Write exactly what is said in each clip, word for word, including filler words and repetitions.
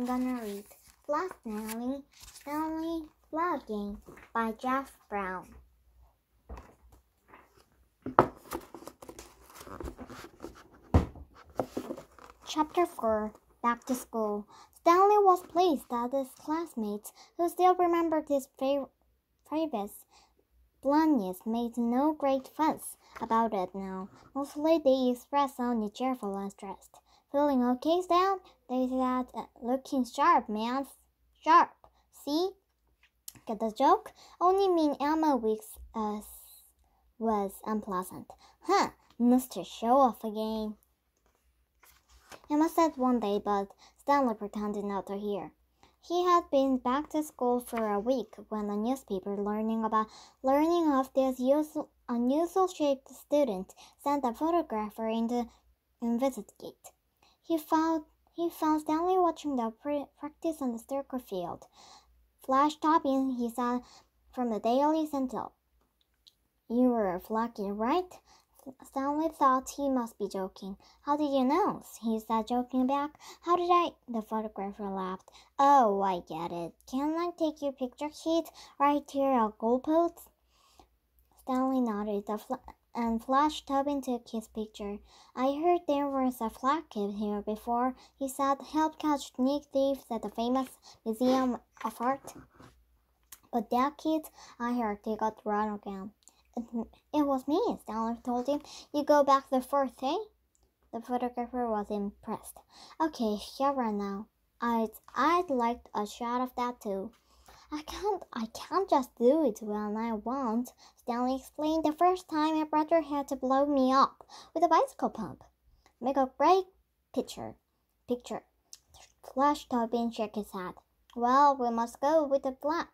gonna read Flat Stanley, Stanley Vlogging by Jeff Brown. Chapter four. Back to School. Stanley was pleased that his classmates, who still remembered his previous blindness, made no great fuss about it now. Mostly they expressed only cheerful interest. Feeling okay, Stan? They said, looking sharp, man. Sharp. See? Get the joke? Only mean Emma Weeks uh, was unpleasant. Huh, Mister Show-off again. Emma said one day, but Stanley pretended not to hear. He had been back to school for a week when the newspaper, learning about learning of this unusual-shaped student, sent a photographer in to investigate. He found he found Stanley watching the practice on the circle field. Flash Topping, he said from the Daily Sentinel. You were lucky, right? Stanley thought he must be joking. How did you know? He said, joking back. How did I? The photographer laughed. Oh, I get it. Can I take your picture, kid? Right here at goalpost? Stanley nodded and Flash Tobin took his picture. I heard there was a flag kid here before. He said, help catch sneak thieves at the famous Museum of Art. But that kid, I heard they got run again. It was me, Stanley told him. You go back the fourth, eh? The photographer was impressed. Okay, shut right now. I'd I'd like a shot of that too. I can't I can't just do it when I want, Stanley explained. The first time my brother had to blow me up with a bicycle pump. Make a great picture. Picture. Flash Tobin shook his head. Well, we must go with the flat.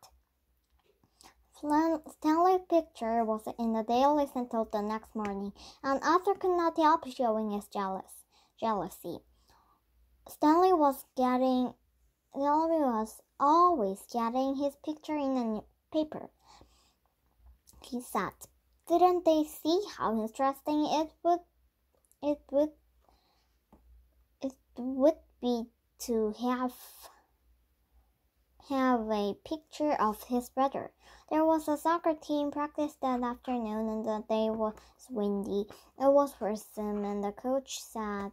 Stanley's picture was in the Daily Sentinel the next morning, and Arthur could not help showing his jealous jealousy. Stanley was getting Stanley was always getting his picture in a paper. He said, "Didn't they see how interesting it would it would it would be to have have a picture of his brother?" There was a soccer team practice that afternoon, and the day was windy. It was worrisome, and the coach said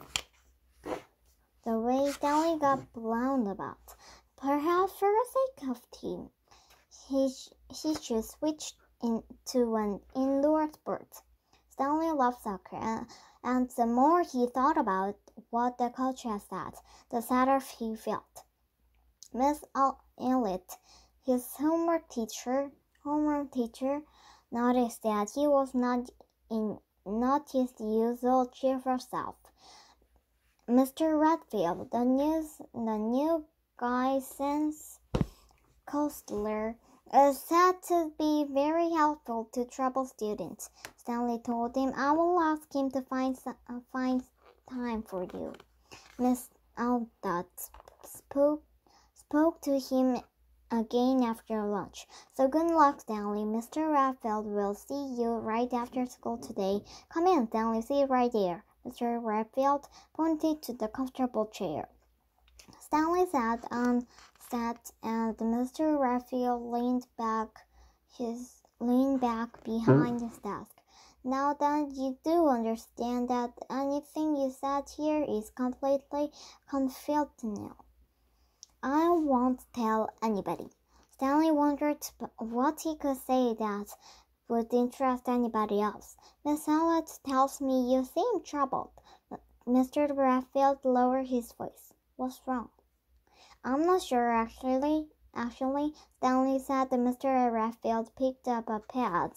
the way Stanley got blown about. Perhaps for the sake of team, he, sh he should switch into an indoor sport. Stanley loved soccer, and, and the more he thought about what the coach had said, the sadder he felt. Miss Elliott, his homework teacher, homework teacher, noticed that he was not in not his usual cheerful self. Mister Redfield, the news, the new guidance counselor, is said to be very helpful to troubled students. Stanley told him, "I will ask him to find uh, find time for you." Miss Elliott spoke spoke to him again after lunch. "So good luck, Stanley. Mister Redfield will see you right after school today. Come in, Stanley. See right there." Mister Redfield pointed to the comfortable chair. Stanley sat on sat, and Mister Redfield leaned back his leaned back behind his desk. "Now that you do understand that anything you said here is completely confidential, I won't tell anybody." Stanley wondered what he could say that would interest anybody else. "Miss Elliott tells me you seem troubled." Mister Redfield lowered his voice. "What's wrong?" "I'm not sure, actually." Actually, Stanley said that Mister Redfield picked up a pad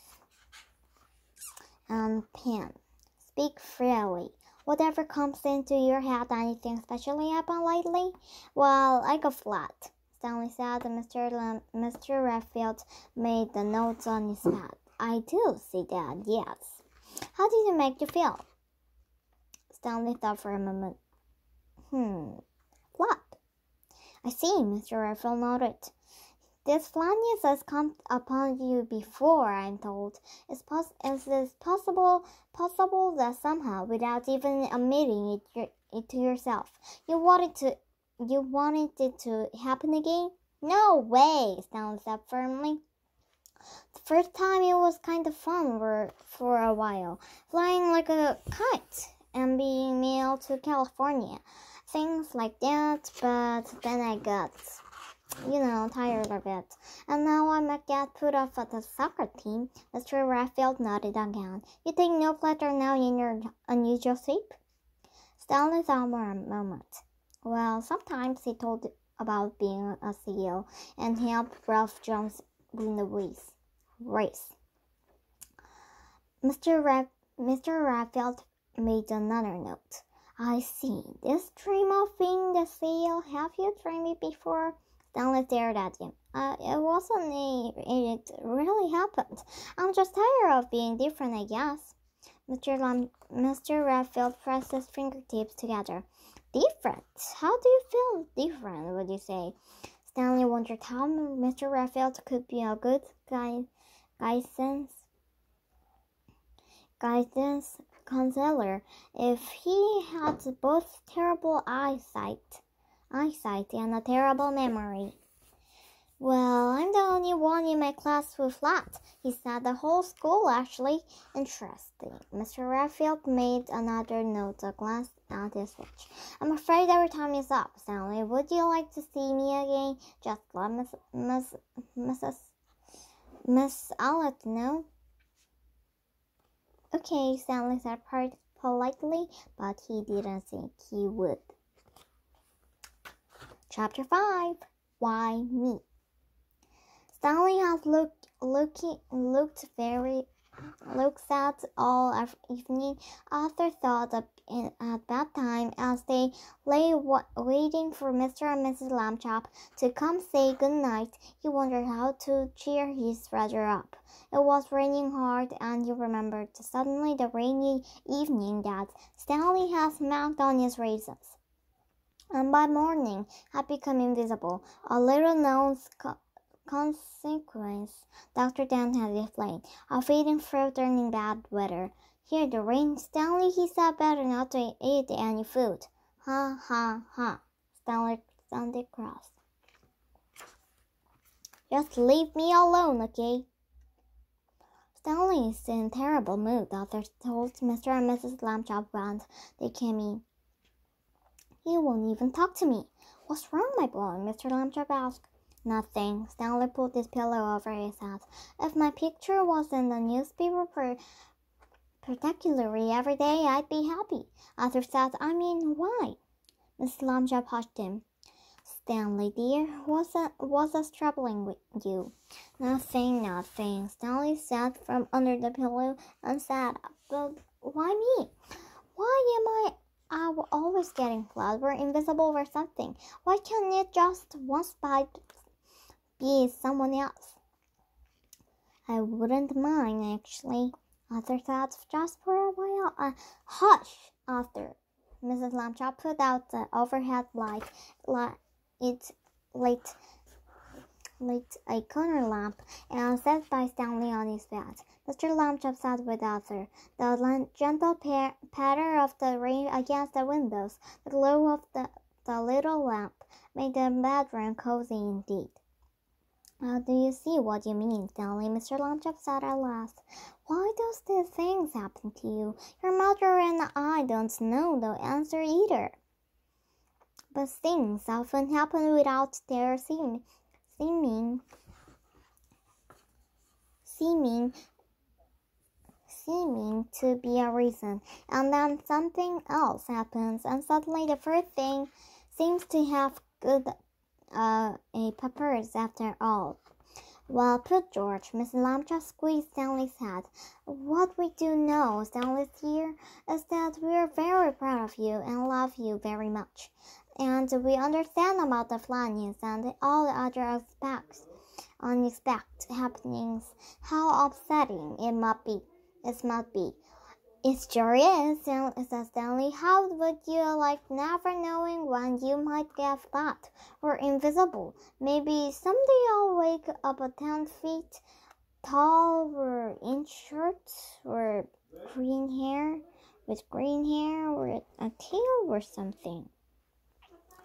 and pen. "Speak freely. Whatever comes into your head, anything especially happened lately?" "Well, I got flat," Stanley said, and Mister Lem Mister Redfield made the notes on his pad. "I do see that, yes. How did it make you feel?" Stanley thought for a moment. Hmm, flat. "I see," Mister Redfield nodded. "This flatness has come upon you before, I'm told. Is, pos is it possible, possible that somehow, without even admitting it, it to yourself, you wanted to you wanted it to happen again? No way, Stanley said firmly. The first time it was kind of fun for, for a while, flying like a kite and being mailed to California. Things like that, but then I got, you know, tired of it. And now I might get put off at the soccer team. Mister Raphael nodded again. You take no pleasure now in your unusual shape? Stanley thought for a moment. Well, sometimes he told about being a C E O and helped Ralph Jones win the race. race. Mister Ra- Mister Raphael made another note. I see. This dream of being the C E O, have you dreamed it before? Stanley stared at him. Uh, it wasn't a, it really happened. I'm just tired of being different, I guess. Mister Lam- Mister Raphael pressed his fingertips together. Different? How do you feel different, would you say? Stanley wondered how Mister Raphael could be a good guy, guidance, guidance counselor if he had both terrible eyesight, eyesight and a terrible memory. Well, I'm the only one in my class who flat, he said. The whole school, actually. Interesting. Mister Raphael made another note, a glance at his watch. I'm afraid our time is up, Stanley. Would you like to see me again? Just let Miss Miss Missus Miss Alec know. Okay, Stanley said politely, but he didn't think he would. Chapter five. Why me? Stanley had looked looking looked very looked sad all evening. Arthur thought of it at bedtime as they lay waiting for Mister and Missus Lambchop to come say good night. He wondered how to cheer his brother up. It was raining hard, and he remembered suddenly the rainy evening that Stanley had marked on his raisins, and by morning had become invisible. A little known consequence, Doctor Dan had explained, of eating fruit during bad weather. Here the rain, Stanley, he said, better not to eat any food. Ha ha ha, Stanley sounded cross. Just leave me alone, okay? Stanley is in a terrible mood, Doctor told Mister and Missus Lambchop when they came in. He won't even talk to me. What's wrong, my boy? Mister Lambchop asked. Nothing. Stanley put his pillow over his head. If my picture was in the newspaper per particularly every day, I'd be happy. Arthur said, I mean, why? Missus Lambchop hushed him. Stanley, dear, what's, a, what's a troubling with you? Nothing, nothing, Stanley said from under the pillow and sat up. But why me? Why am I I always getting flat? We're invisible or something. Why can't it just once by be someone else? I wouldn't mind, actually. Arthur thought just for a while. Uh, hush, Arthur. Missus Lambchop put out the overhead light. light it lit, lit a corner lamp and sat by Stanley on his bed. Mister Lambchop sat with Arthur. The gentle pa- patter of the rain against the windows, the glow of the, the little lamp, made the bedroom cozy indeed. How do you see what you mean, Stanley? Mister Lambchop said at last. Why does these things happen to you? Your mother and I don't know the answer either. But things often happen without their seem, seeming, seeming, seeming to be a reason, and then something else happens, and suddenly the first thing seems to have good uh, a purpose after all. Well put, George. Miss Lambchop squeezed Stanley's head. What we do know, Stanley dear, is that we are very proud of you and love you very much. And we understand about the Flanians and all the other aspects, unexpected happenings, how upsetting it might be. It might be. It sure is, said Stanley. How would you like never knowing when you might get flat or invisible? Maybe someday I'll wake up at ten feet tall or in shorts or green hair with green hair or a tail or something.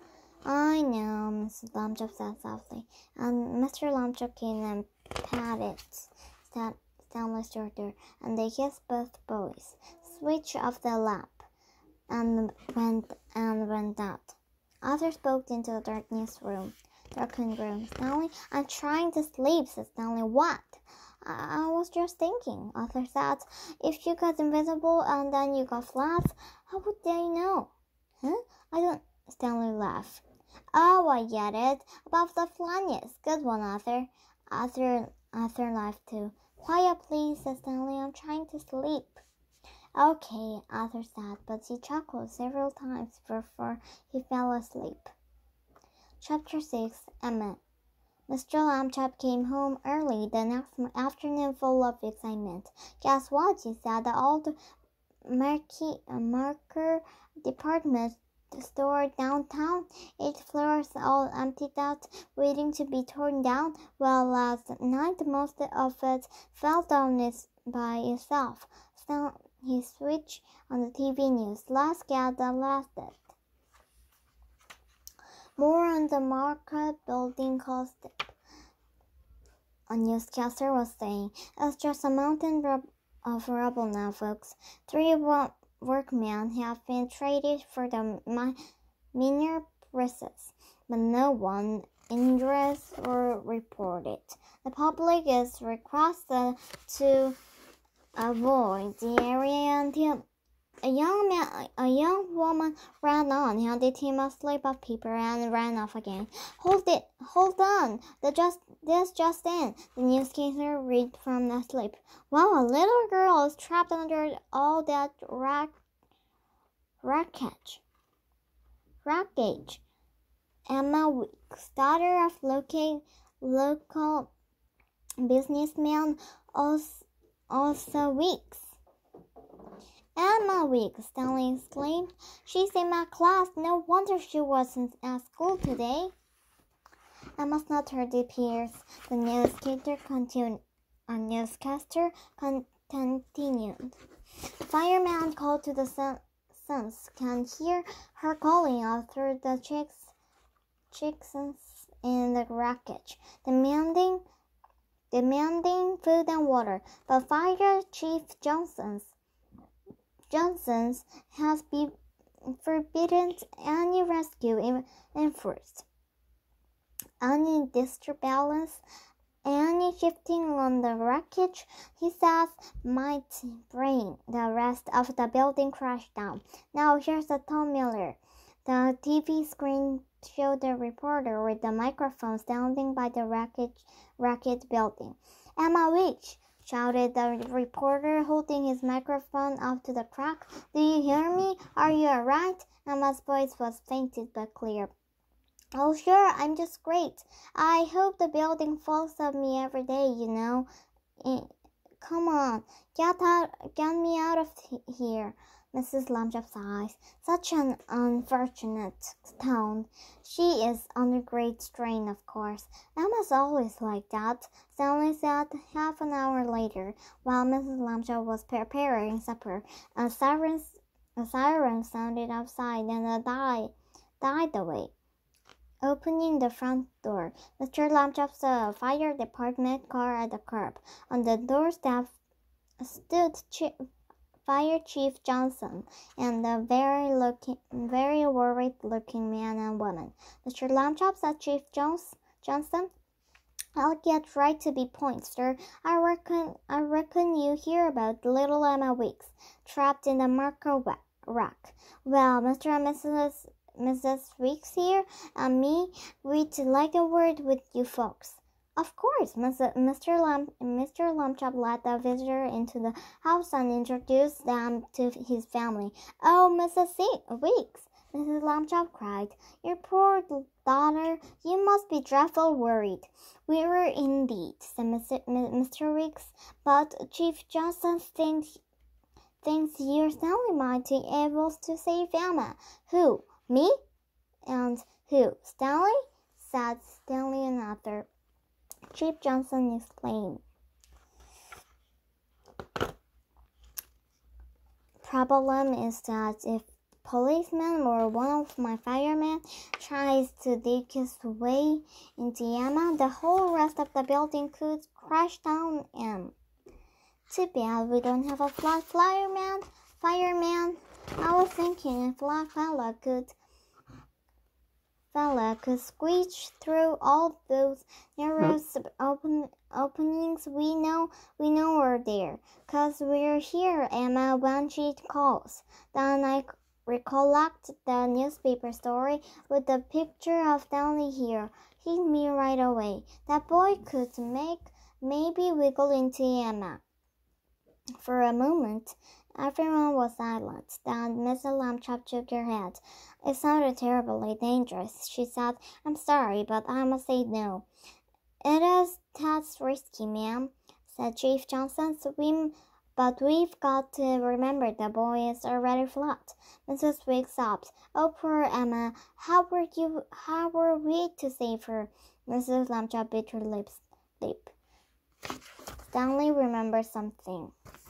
I know, Missus Lambchop said softly, and Mister Lambchop came and patted Stan- Stanley's shoulder, and they kissed both boys. Switch off the lamp, and went and went out. Arthur spoke into the darkness room. Darkened room. Stanley, I'm trying to sleep, said Stanley. What? I, I was just thinking, Arthur said. If you got invisible and then you got flat, how would they know? Huh? I don't. Stanley laughed. Oh, I get it. About the flatness. Good one, Arthur. Arthur, Arthur laughed too. Quiet, please, said Stanley. I'm trying to sleep. Okay, Arthur said, but he chuckled several times before he fell asleep. Chapter six. Emma. Mister Lambchop came home early the next afternoon full of excitement. Guess what? He said. The old marquee, marker department store downtown, eight floors all emptied out, waiting to be torn down. Well, last night most of it fell down is by itself. So he switched on the T V news. Let's get the latest. More on the market building cost. A newscaster was saying, it's just a mountain of rubble now, folks. Three workmen have been traded for the minor prices, but no one injured or reported. The public is requested to avoid the area until a young man, a young woman ran on, handed him a slip of paper, and ran off again. Hold it, hold on! The just this just in. The newscaster read from the slip. Wow, a little girl is trapped under all that rack, wreckage. Wreckage. Emma Weeks, daughter of local local businessman, also Weeks. Emma Weeks, Stanley exclaimed. She's in my class. No wonder she wasn't at school today. Emma's not her peers. The newscaster continued. A newscaster continued. Fireman called to the sons. Can hear her calling out through the chicks, chicks in the wreckage, demanding, demanding food and water. But Fire Chief Johnson's Johnson's has been forbidden any rescue efforts, any disturbance, any shifting on the wreckage, he says, might bring the rest of the building crash down. Now here's a Tom Miller. The T V screen showed the reporter with the microphone standing by the wreckage, wrecked building. Emma Weeks, shouted the reporter, holding his microphone up to the crack. Do you hear me? Are you all right? Emma's voice was faint but clear. Oh, sure, I'm just great. I hope the building falls on me every day, you know. Come on, get out, get me out of here. Missus Lambchop's eyes. Such an unfortunate tone. She is under great strain, of course. Emma's always like that, Stanley said half an hour later, while Missus Lambchop was preparing supper. A siren, a siren sounded outside and a die, died away. Opening the front door, Mister Lambchop saw a fire department car at the curb. On the doorstep stood Ch- Fire Chief Johnson and a very looking, very worried-looking man and woman. Mister Lambchop said Chief Jones, Johnson, I'll get right to the point, sir. I reckon, I reckon you hear about little Emma Weeks trapped in the marker wreck. Well, Mister and Missus Missus Weeks here and me, we'd like a word with you folks. Of course, Mister Lam- Mister Lambchop led the visitor into the house and introduced them to his family. Oh, Missus Weeks, Missus Lambchop cried. Your poor daughter, you must be dreadful worried. We were indeed, said Mister Weeks, but Chief Johnson thinks, thinks you're Stanley might be able to save Emma. Who? Me? And who? Stanley? Said Stanley and Arthur. Chief Johnson explained. Problem is that if policeman or one of my firemen tries to dig his way into Emma, the whole rest of the building could crash down him. Too bad we don't have a flag fireman. Fireman, I was thinking if Black fella could fella could squeeze through all those narrow open openings we know we know are there, 'cause we're here, Emma, when she calls. Then I recollect the newspaper story with the picture of Stanley here. Hit me right away. That boy could make maybe wiggle into Emma. For a moment, everyone was silent. Then Missus Lambchop shook her head. It sounded terribly dangerous. She said, I'm sorry, but I must say no. It is that's risky, ma'am, said Chief Johnson. We, but we've got to remember the boy is already flat. Missus Wiggs sobbed. Oh, poor Emma. How were you? How were we to save her? Missus Lambchop bit her lips. Lip. Stanley remembered something.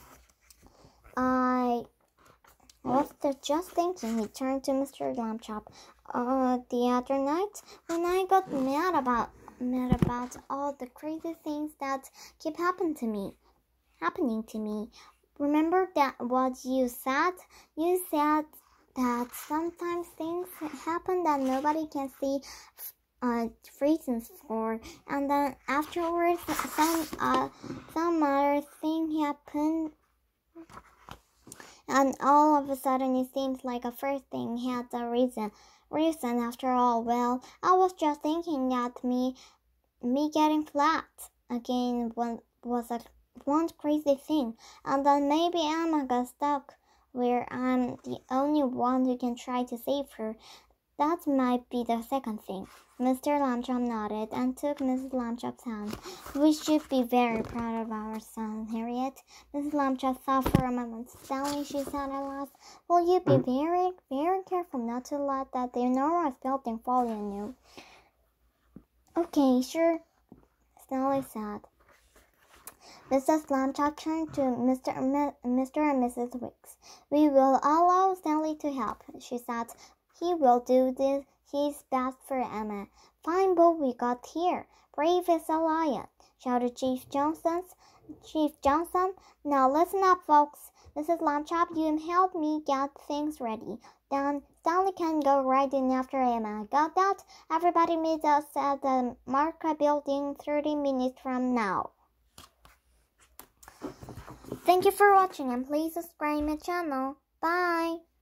I was just thinking, he turned to Mister Lambchop. Uh, the other night, when I got mad about mad about all the crazy things that keep happening to me, happening to me. Remember that what you said? You said that sometimes things happen that nobody can see uh, reasons for, and then afterwards, some uh, some other thing happened. And all of a sudden it seems like a first thing had a reason. Reason after all. Well, I was just thinking that me me getting flat again was a one crazy thing. And then maybe Emma got stuck where I'm the only one who can try to save her. That might be the second thing. Mister Lambchop nodded and took Missus Lambchop's hand. We should be very proud of our son, Harriet. Missus Lambchop thought for a moment. Stanley, she said at last, will you be very, very careful not to let that enormous building fall on you? Okay, sure, Stanley said. Missus Lambchop turned to Mister Mister and Missus Wiggs. We will allow Stanley to help, she said. He will do this. His best for Emma. Fine boy we got here. Brave as a lion, shouted Chief Johnson. Chief Johnson. Now listen up, folks. Missus Lambchop, you help me get things ready. Then Stanley can go right in after Emma. Got that? Everybody meet us at the Marca building thirty minutes from now. Thank you for watching and please subscribe my channel. Bye.